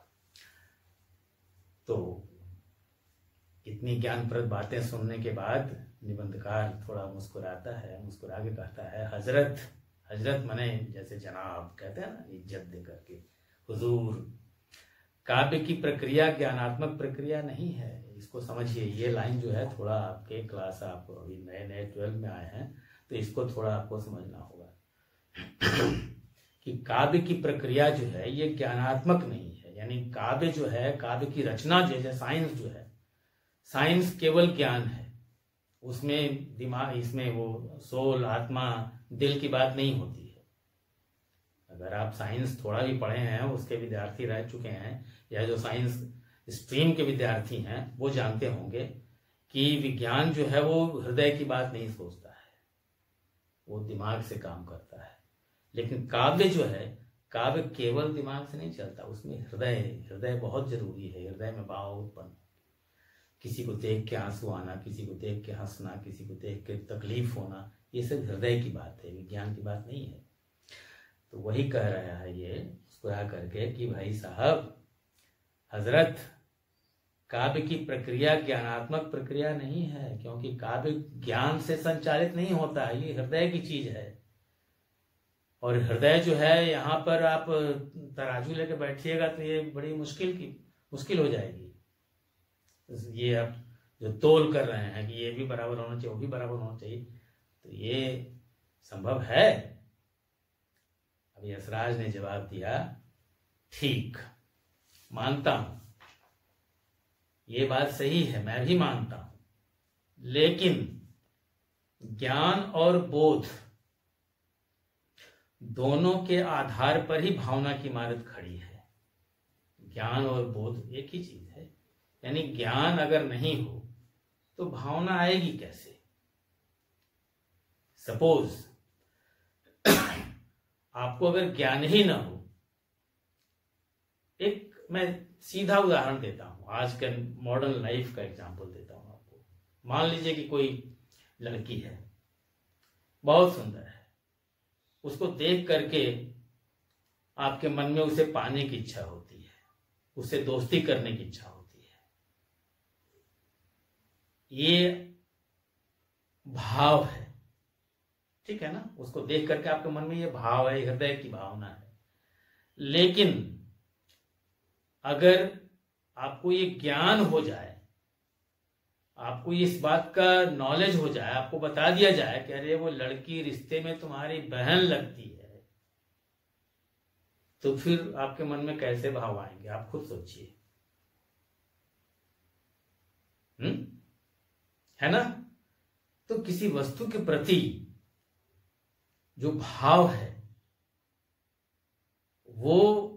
Speaker 1: तो इतनी ज्ञानप्रद बातें सुनने के बाद निबंधकार थोड़ा मुस्कुराता है, मुस्कुरा के कहता है, हजरत, हजरत माने जैसे जनाब कहते हैं ना, इज्जत दे करके, हुजूर, काव्य की प्रक्रिया ज्ञानात्मक प्रक्रिया नहीं है, इसको समझिए। ये लाइन जो है थोड़ा आपके क्लास, आप अभी नए नए 12 में आए हैं तो इसको थोड़ा आपको समझना होगा कि काव्य की प्रक्रिया जो है ये ज्ञानात्मक नहीं है। यानी काव्य जो है, काव्य की रचना जो है, साइंस जो है, साइंस केवल ज्ञान है, उसमें दिमाग, इसमें वो सोल, आत्मा, दिल की बात नहीं होती है। अगर आप साइंस थोड़ा भी पढ़े हैं, उसके विद्यार्थी रह चुके हैं, या जो साइंस स्ट्रीम के विद्यार्थी हैं, वो जानते होंगे कि विज्ञान जो है वो हृदय की बात नहीं सोचता है, वो दिमाग से काम करता है। लेकिन काव्य जो है, काव्य केवल दिमाग से नहीं चलता, उसमें हृदय बहुत जरूरी है। हृदय में भाव उत्पन्न, किसी को देख के आंसू आना, किसी को देख के हंसना, किसी को देख के तकलीफ होना, ये सब हृदय की बात है, विज्ञान की बात नहीं है। तो वही कह रहा है ये मुस्कुरा करके कि भाई साहब, हजरत, काव्य की प्रक्रिया ज्ञानात्मक प्रक्रिया नहीं है, क्योंकि काव्य ज्ञान से संचालित नहीं होता है, ये हृदय की चीज है। और हृदय जो है, यहाँ पर आप तराजू लेके बैठिएगा तो ये बड़ी मुश्किल हो जाएगी। ये आप जो तोल कर रहे हैं कि ये भी बराबर होना चाहिए, वो भी बराबर होना चाहिए, तो ये संभव है? अभी यशराज ने जवाब दिया, ठीक, मानता हूं, ये बात सही है, मैं भी मानता हूं, लेकिन ज्ञान और बोध दोनों के आधार पर ही भावना की इमारत खड़ी है। ज्ञान और बोध एक ही चीज है, यानी ज्ञान अगर नहीं हो तो भावना आएगी कैसे? सपोज आपको अगर ज्ञान ही ना हो, एक मैं सीधा उदाहरण देता हूं, आज के मॉडर्न लाइफ का एग्जांपल देता हूं आपको। मान लीजिए कि कोई लड़की है, बहुत सुंदर है, उसको देख करके आपके मन में उसे पाने की इच्छा होती है, उससे दोस्ती करने की इच्छा होती है। ये भाव है, ठीक है ना? उसको देख करके आपके मन में ये भाव है, हृदय की भावना है। लेकिन अगर आपको ये ज्ञान हो जाए, आपको इस बात का नॉलेज हो जाए, आपको बता दिया जाए कि अरे वो लड़की रिश्ते में तुम्हारी बहन लगती है, तो फिर आपके मन में कैसे भाव आएंगे? आप खुद सोचिए, है ना? तो किसी वस्तु के प्रति जो भाव है वो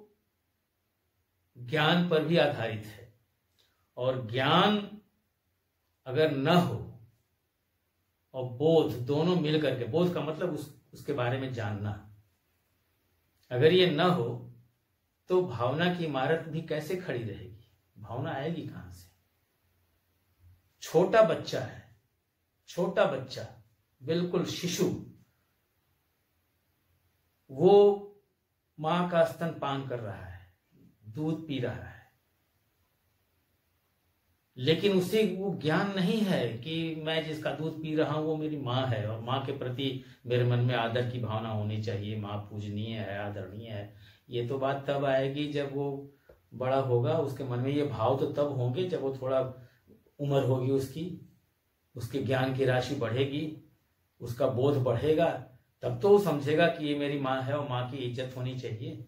Speaker 1: ज्ञान पर भी आधारित है, और ज्ञान अगर न हो और बोध, दोनों मिल करके, बोध का मतलब उसके बारे में जानना, अगर ये न हो तो भावना की इमारत भी कैसे खड़ी रहेगी? भावना आएगी कहां से? छोटा बच्चा है, छोटा बच्चा, बिल्कुल शिशु, वो मां का स्तनपान कर रहा है, दूध पी रहा है, लेकिन उसे वो ज्ञान नहीं है कि मैं जिसका दूध पी रहा हूं वो मेरी माँ है, और माँ के प्रति मेरे मन में आदर की भावना होनी चाहिए, माँ पूजनीय है, आदरणीय है। ये तो बात तब आएगी जब वो बड़ा होगा, उसके मन में ये भाव तो तब होंगे जब वो थोड़ा उम्र होगी, उसके ज्ञान की राशि बढ़ेगी, उसका बोध बढ़ेगा, तब तो वो समझेगा कि ये मेरी माँ है और माँ की इज्जत होनी चाहिए।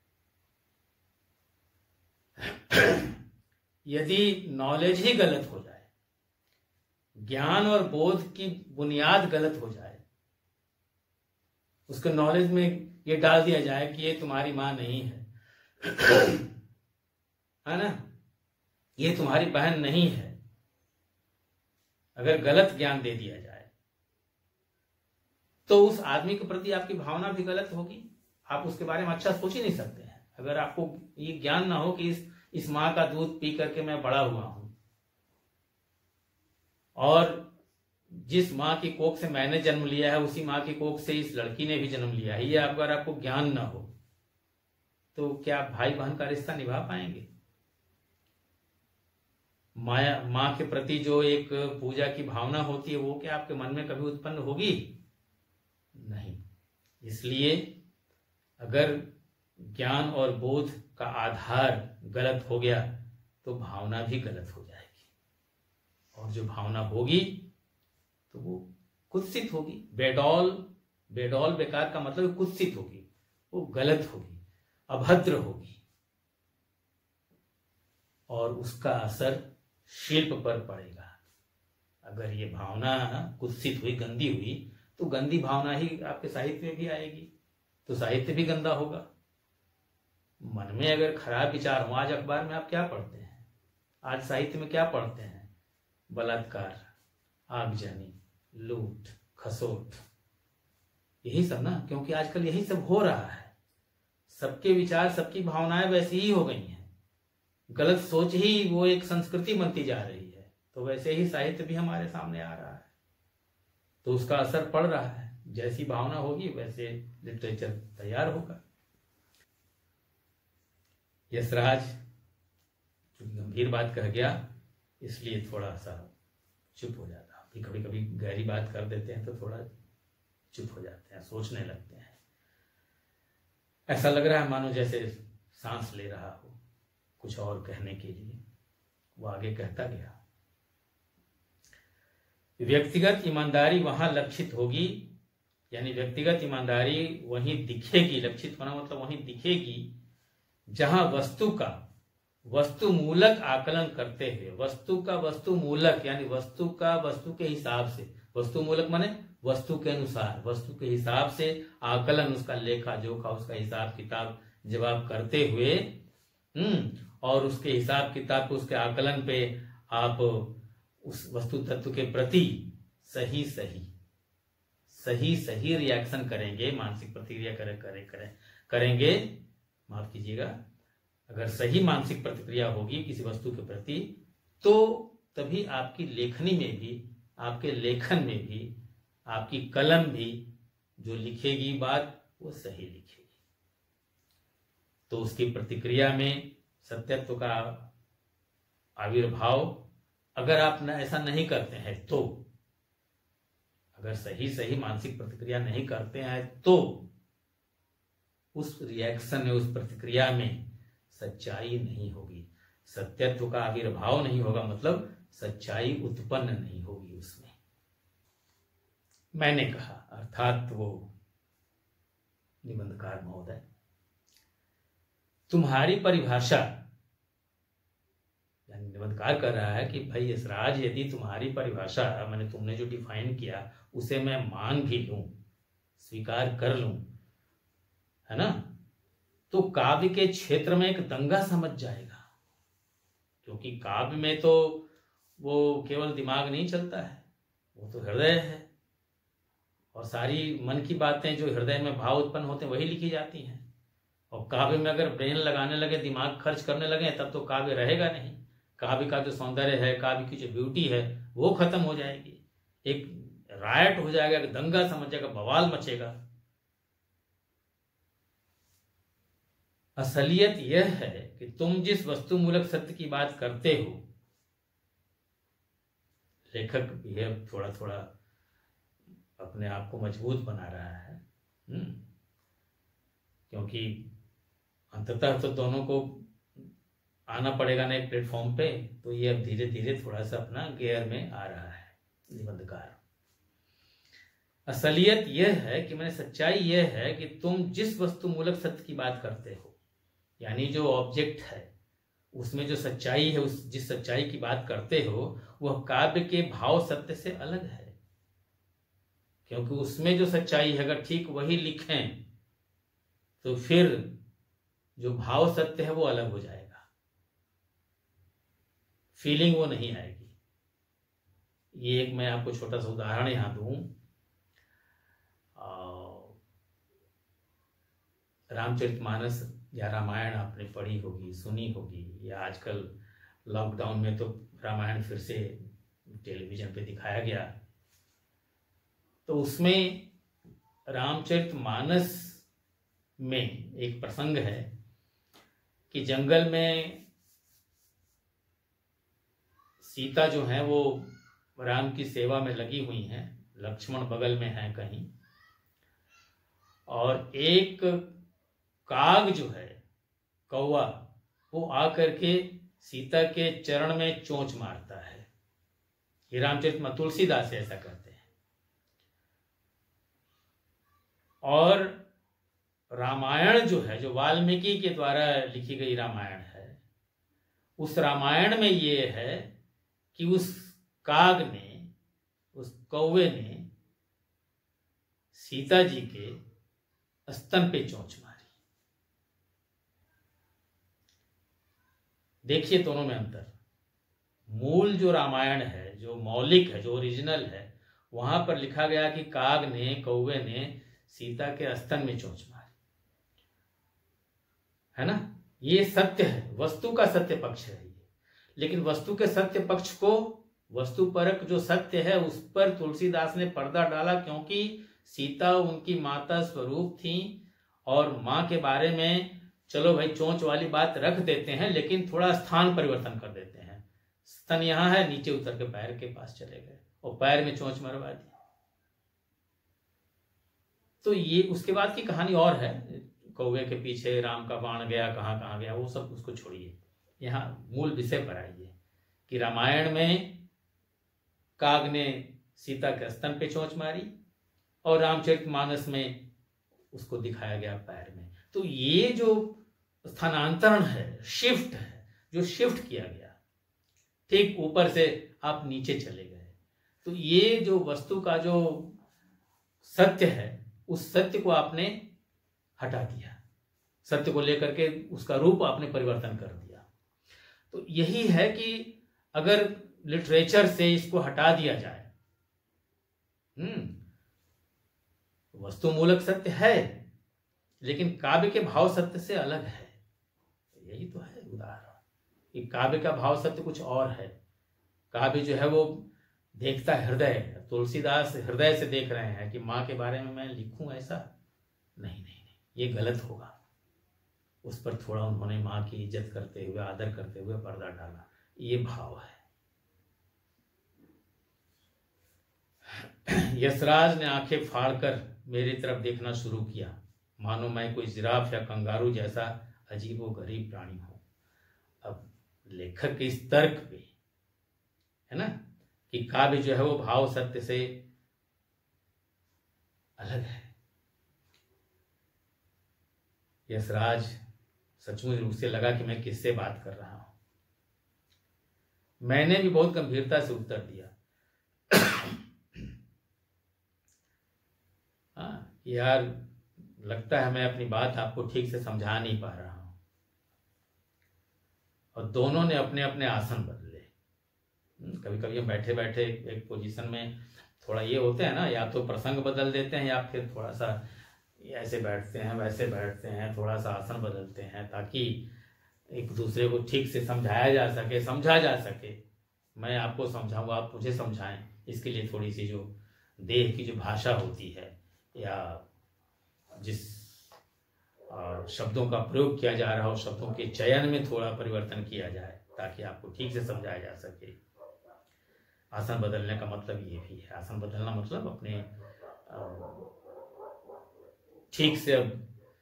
Speaker 1: यदि नॉलेज ही गलत हो जाए, ज्ञान और बोध की बुनियाद गलत हो जाए, उसके नॉलेज में ये डाल दिया जाए कि ये तुम्हारी मां नहीं है, है ना, ये तुम्हारी बहन नहीं है, अगर गलत ज्ञान दे दिया जाए तो उस आदमी के प्रति आपकी भावना भी गलत होगी, आप उसके बारे में अच्छा सोच ही नहीं सकते हैं। अगर आपको ये ज्ञान ना हो कि इस मां का दूध पी करके मैं बड़ा हुआ हूं, और जिस मां की कोख से मैंने जन्म लिया है उसी मां की कोख से इस लड़की ने भी जन्म लिया है, ये अगर आपको ज्ञान ना हो तो क्या भाई बहन का रिश्ता निभा पाएंगे? मां के प्रति जो एक पूजा की भावना होती है वो क्या आपके मन में कभी उत्पन्न होगी? नहीं। इसलिए अगर ज्ञान और बोध का आधार गलत हो गया तो भावना भी गलत हो जाएगी, और जो भावना होगी तो वो कुत्सित होगी। बेडौल बेकार का मतलब कुत्सित होगी, वो गलत होगी, अभद्र होगी, और उसका असर शिल्प पर पड़ेगा। अगर ये भावना कुत्सित हुई, गंदी हुई, तो गंदी भावना ही आपके साहित्य में भी आएगी, तो साहित्य भी गंदा होगा। मन में अगर खराब विचार हो, आज अखबार में आप क्या पढ़ते हैं, आज साहित्य में क्या पढ़ते हैं? बलात्कार, आगजनी, लूट खसोट, यही सब ना, क्योंकि आजकल यही सब हो रहा है। सबके विचार, सबकी भावनाएं वैसी ही हो गई हैं। गलत सोच ही वो एक संस्कृति बनती जा रही है, तो वैसे ही साहित्य भी हमारे सामने आ रहा है, तो उसका असर पड़ रहा है। जैसी भावना होगी वैसे लिटरेचर तैयार होगा। यशराज गंभीर बात कह गया, इसलिए थोड़ा सा चुप हो जाता। कभी कभी गहरी बात कर देते हैं तो थोड़ा चुप हो जाते हैं, सोचने लगते हैं। ऐसा लग रहा है मानो जैसे सांस ले रहा हो कुछ और कहने के लिए। वो आगे कहता गया, व्यक्तिगत ईमानदारी वहां लक्षित होगी, यानी व्यक्तिगत ईमानदारी वहीं दिखेगी। लक्षित होना मतलब वहीं दिखेगी जहां वस्तु का वस्तु मूलक आकलन करते हुए, वस्तु का वस्तु मूलक यानी वस्तु का वस्तु के हिसाब से, वस्तु मूलक माने वस्तु के अनुसार, वस्तु के हिसाब से आकलन, उसका लेखा जोखा, उसका हिसाब किताब जब आप करते हुए और उसके हिसाब किताब पे, उसके आकलन पे आप उस वस्तु तत्व के प्रति सही सही रिएक्शन करेंगे, मानसिक प्रतिक्रिया करेंगे, माफ कीजिएगा, अगर सही मानसिक प्रतिक्रिया होगी किसी वस्तु के प्रति, तो तभी आपकी लेखनी में भी, आपके लेखन में भी, आपकी कलम भी जो लिखेगी बात वो सही लिखेगी। तो उसकी प्रतिक्रिया में सत्यत्व का आविर्भाव, अगर आप ऐसा नहीं करते हैं तो, अगर सही मानसिक प्रतिक्रिया नहीं करते हैं तो उस रिएक्शन में, उस प्रतिक्रिया में सच्चाई नहीं होगी, सत्यत्व का आविर्भाव नहीं होगा, मतलब सच्चाई उत्पन्न नहीं होगी उसमें। मैंने कहा, अर्थात वो निबंधकार महोदय, तुम्हारी परिभाषा, यानी निबंधकार कर रहा है कि भाई यशराज, यदि तुम्हारी परिभाषा, मैंने तुमने जो डिफाइन किया उसे मैं मान भी लूं, स्वीकार कर लूं, है ना, तो काव्य के क्षेत्र में एक दंगा समझ जाएगा। क्योंकि काव्य में तो वो केवल दिमाग नहीं चलता है, वो तो हृदय है, और सारी मन की बातें जो हृदय में भाव उत्पन्न होते हैं वही लिखी जाती हैं। और काव्य में अगर ब्रेन लगाने लगे, दिमाग खर्च करने लगे, तब तो काव्य रहेगा नहीं। काव्य का जो सौंदर्य है, काव्य की जो ब्यूटी है, वो खत्म हो जाएगी, एक रायट हो जाएगा, एक दंगा समझ जाएगा, बवाल मचेगा। असलियत यह है कि तुम जिस वस्तु मूलक सत्य की बात करते हो, लेखक भी थोड़ा थोड़ा अपने आप को मजबूत बना रहा है, क्योंकि अंततः तो दोनों को आना पड़ेगा ना एक प्लेटफॉर्म पे, तो ये अब धीरे धीरे थोड़ा सा अपना गियर में आ रहा है निबंधकार। असलियत यह है कि मैंने सच्चाई यह है कि तुम जिस वस्तु मूलक सत्य की बात करते हो, यानी जो ऑब्जेक्ट है उसमें जो सच्चाई है, उस जिस सच्चाई की बात करते हो, वह काव्य के भाव सत्य से अलग है। क्योंकि उसमें जो सच्चाई है अगर ठीक वही लिखें तो फिर जो भाव सत्य है वो अलग हो जाएगा, फीलिंग वो नहीं आएगी। ये एक मैं आपको छोटा सा उदाहरण यहां दूं। रामचरितमानस या रामायण आपने पढ़ी होगी, सुनी होगी, या आजकल लॉकडाउन में तो रामायण फिर से टेलीविजन पे दिखाया गया। तो उसमें रामचरितमानस में एक प्रसंग है कि जंगल में सीता जो है वो राम की सेवा में लगी हुई हैं, लक्ष्मण बगल में हैं कहीं, और एक काग जो है, कौवा, वो आकर के सीता के चरण में चोंच मारता है। ये रामचरित तुलसीदास ऐसा करते हैं। और रामायण जो है, जो वाल्मीकि के द्वारा लिखी गई रामायण है, उस रामायण में ये है कि उस काग ने, उस कौवे ने सीता जी के स्तन पे चोंच मारी। देखिए दोनों में अंतर। मूल जो रामायण है, जो मौलिक है, जो ओरिजिनल है, वहां पर लिखा गया कि काग ने, कौवे ने सीता के स्तन में चोंच मारी, है ना। ये सत्य है, वस्तु का सत्य पक्ष है ये। लेकिन वस्तु के सत्य पक्ष को, वस्तुपरक जो सत्य है उस पर तुलसीदास ने पर्दा डाला, क्योंकि सीता उनकी माता स्वरूप थी और मां के बारे में चलो भाई चोंच वाली बात रख देते हैं, लेकिन थोड़ा स्थान परिवर्तन कर देते हैं। स्तन यहां है, नीचे उतर के पैर के पास चले गए और पैर में चोंच मरवा दी। तो ये उसके बाद की कहानी और है। कौवे के पीछे राम का बाण गया, कहां कहां गया, वो सब उसको छोड़िए। यहाँ मूल विषय पर आइए कि रामायण में काग ने सीता के स्तन पे चोंच मारी और रामचरितमानस में उसको दिखाया गया पैर में। तो ये जो स्थानांतरण है, शिफ्ट है, जो शिफ्ट किया गया, ठीक ऊपर से आप नीचे चले गए, तो ये जो वस्तु का जो सत्य है, उस सत्य को आपने हटा दिया, सत्य को लेकर के उसका रूप आपने परिवर्तन कर दिया। तो यही है कि अगर लिटरेचर से इसको हटा दिया जाए, वस्तु मूलक सत्य है लेकिन काव्य के भाव सत्य से अलग है। यही तो है उदाहरण कि काव्य का भाव सत्य कुछ और है। काव्य जो है वो देखता है हृदय। तुलसीदास हृदय से देख रहे हैं कि माँ के बारे में मैं लिखूं ऐसा, नहीं नहीं नहीं, ये गलत होगा। उस पर थोड़ा उन्होंने माँ की इज्जत करते हुए, आदर करते हुए पर्दा डाला, ये भाव है। यशराज ने आंखें फाड़कर मेरी तरफ देखना शुरू किया, मानो मैं कोई जिराफ या कंगारू जैसा अजीबोगरीब प्राणी हूं। अब लेखक के इस तर्क पे, है ना, कि काव्य जो है वो भाव सत्य से अलग है। यशराज सचमुच उसे लगा कि मैं किससे बात कर रहा हूं। मैंने भी बहुत गंभीरता से उत्तर दिया, हाँ यार, लगता है मैं अपनी बात आपको ठीक से समझा नहीं पा रहा हूं। और दोनों ने अपने अपने आसन बदले। कभी कभी हम बैठे बैठे एक पोजीशन में थोड़ा ये होते हैं ना, या तो प्रसंग बदल देते हैं या फिर थोड़ा सा ऐसे बैठते हैं, वैसे बैठते हैं, थोड़ा सा आसन बदलते हैं ताकि एक दूसरे को ठीक से समझाया जा सके, समझा जा सके। मैं आपको समझाऊंगा, आप मुझे समझाएं। इसके लिए थोड़ी सी जो देह की जो भाषा होती है या जिस शब्दों का प्रयोग किया जा रहा हो, शब्दों के चयन में थोड़ा परिवर्तन किया जाए ताकि आपको ठीक से समझाया जा सके। आसन बदलने का मतलब ये भी है। आसन बदलना मतलब अपने ठीक से अब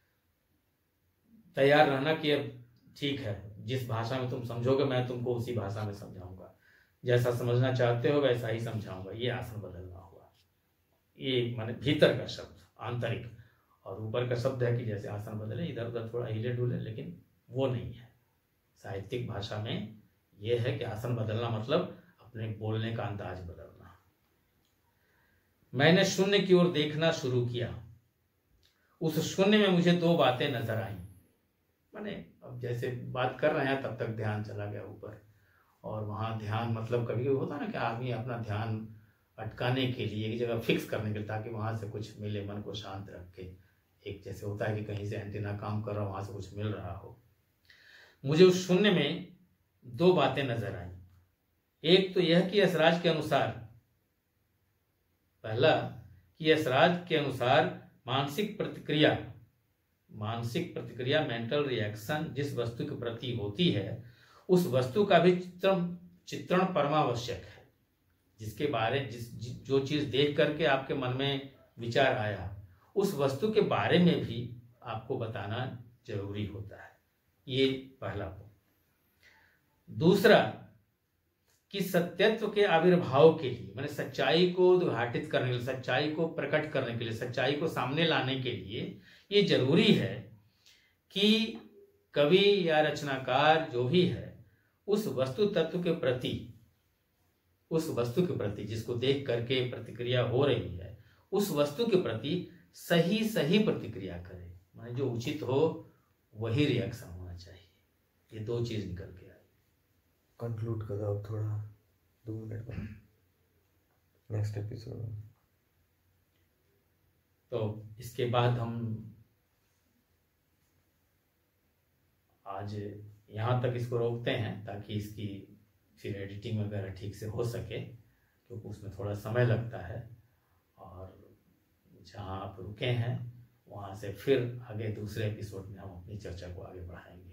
Speaker 1: तैयार रहना कि अब ठीक है, जिस भाषा में तुम समझोगे मैं तुमको उसी भाषा में समझाऊंगा, जैसा समझना चाहते हो वैसा ही समझाऊंगा। ये आसन बदलना हुआ। ये माने भीतर का शब्द, आंतरिक, और ऊपर का शब्द है कि जैसे आसन बदले, इधर उधर थोड़ा हिले डुले, लेकिन वो नहीं है। साहित्यिक भाषा में ये है कि आसन बदलना मतलब अपने बोलने का अंदाज बदलना। मैंने शून्य की ओर देखना शुरू किया। उस शून्य में मुझे दो बातें नजर आई। माने अब जैसे बात कर रहे हैं तब तक ध्यान चला गया ऊपर, और वहां ध्यान मतलब कभी कभी होता ना कि आदमी अपना ध्यान अटकाने के लिए, एक जगह फिक्स करने के लिए, ताकि वहां से कुछ मिले, मन को शांत रख के। एक जैसे होता है कि कहीं से एंटीना काम कर रहा हो, वहां से कुछ मिल रहा हो। मुझे उस शून्य में दो बातें नजर आई। एक तो यह कि यशराज के अनुसार, पहला कि यशराज के अनुसार मानसिक प्रतिक्रिया मेंटल रिएक्शन जिस वस्तु के प्रति होती है, उस वस्तु का भी चित्रण परमावश्यक है। जिसके बारे जो चीज देख करके आपके मन में विचार आया, उस वस्तु के बारे में भी आपको बताना जरूरी होता है। ये पहला पॉइंट। दूसरा कि सत्यत्व के आविर्भाव के लिए, माने सच्चाई को उद्घाटित करने के लिए, सच्चाई को प्रकट करने के लिए, सच्चाई को सामने लाने के लिए ये जरूरी है कि कवि या रचनाकार जो भी है उस वस्तु तत्व के प्रति उस वस्तु के प्रति, जिसको देख करके प्रतिक्रिया हो रही है, उस वस्तु के प्रति सही सही प्रतिक्रिया करे, माने जो उचित हो वही रिएक्शन होना चाहिए। ये दो चीज निकल के आई।
Speaker 2: कंक्लूड करो अब थोड़ा 2 मिनट में नेक्स्ट एपिसोड में।
Speaker 1: तो इसके बाद हम आज यहाँ तक इसको रोकते हैं, ताकि इसकी फिर एडिटिंग वगैरह ठीक से हो सके, क्योंकि उसमें थोड़ा समय लगता है। और जहाँ आप रुके हैं वहाँ से फिर आगे दूसरे एपिसोड में हम अपनी चर्चा को आगे बढ़ाएंगे।